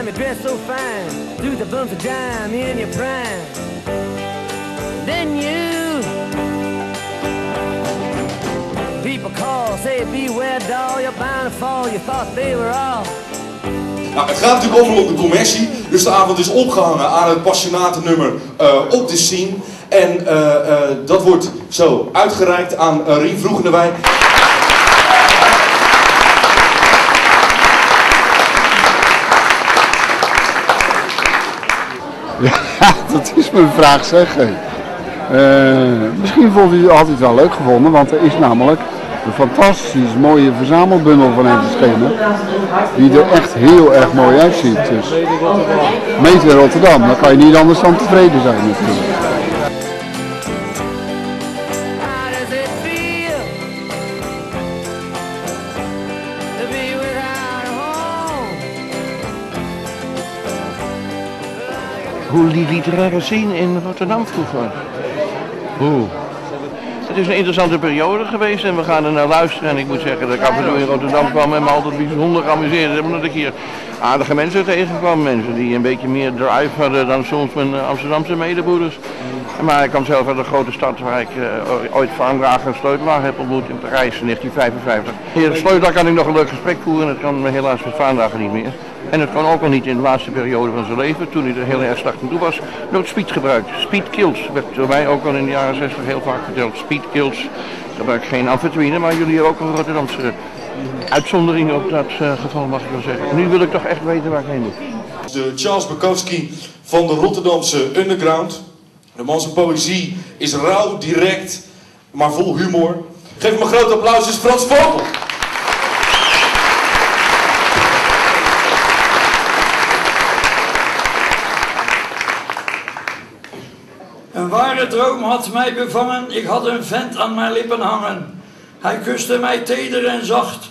me dress so fine, through the bumps of dime in your prime. Then you, people call, say beware doll, you're bound to fall, you thought they were all. Nou, het gaat natuurlijk overal om de commercie, dus de avond is opgehangen aan het passionatennummer Op de Scene. En dat wordt zo uitgereikt aan Rien Vroegendewijn. Ja, dat is mijn vraag, zeg. Misschien had hij het wel leuk gevonden, want er is namelijk een fantastisch mooie verzamelbundel van hem verschenen, die er echt heel erg mooi uitziet. Dus Made in Rotterdam, dan kan je niet anders dan tevreden zijn natuurlijk. Hoe die literaire scene in Rotterdam vroeger. Het is een interessante periode geweest en we gaan er naar luisteren. En ik moet zeggen dat ik af en toe in Rotterdam kwam en me altijd bijzonder geamuseerd. Omdat ik hier aardige mensen tegenkwam. Mensen die een beetje meer drive hadden dan soms mijn Amsterdamse medebroeders. Maar ik kwam zelf uit een grote stad waar ik ooit Vaandrager en Sleutelaar heb ontmoet in Parijs in 1955. Heer Sleutelaar kan ik nog een leuk gesprek voeren en dat kan helaas met Vaandrager niet meer. En het kon ook al niet in de laatste periode van zijn leven, toen hij er heel erg slecht aan toe was, nooit speed gebruikt. Speed kills, werd door mij ook al in de jaren 60 heel vaak verteld. Speed kills, gebruik geen amfetamine, maar jullie hebben ook een Rotterdamse uitzondering op dat geval, mag ik wel zeggen. Nu wil ik toch echt weten waar ik heen moet. De Charles Bukowski van de Rotterdamse underground. De man zijn poëzie is rauw, direct, maar vol humor. Geef hem een groot applaus, is Frans Vogel. Een ware droom had mij bevangen, ik had een vent aan mijn lippen hangen. Hij kuste mij teder en zacht,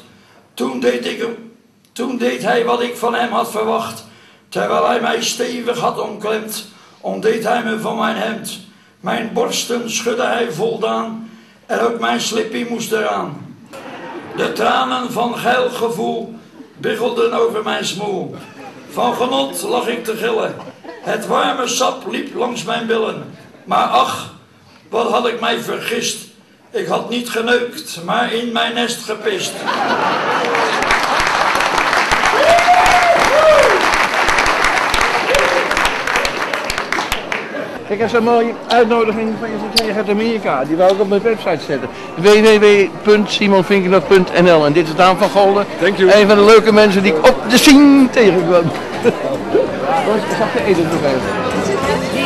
toen deed hij wat ik van hem had verwacht. Terwijl hij mij stevig had omklemd, ontdeed hij me van mijn hemd. Mijn borsten schudde hij voldaan, en ook mijn slippie moest eraan. De tranen van geil gevoel biggelden over mijn smoel. Van genot lag ik te gillen, het warme sap liep langs mijn billen. Maar ach, wat had ik mij vergist. Ik had niet geneukt, maar in mijn nest gepist. Kijk, dat is een mooie uitnodiging van je gekregen uit Amerika. Die wou ik op mijn website zetten. www.simonvinkenhoff.nl. En dit is Daan van Golden. Een van de leuke mensen die ik op de scene tegenkwam. Zag je eten nog even?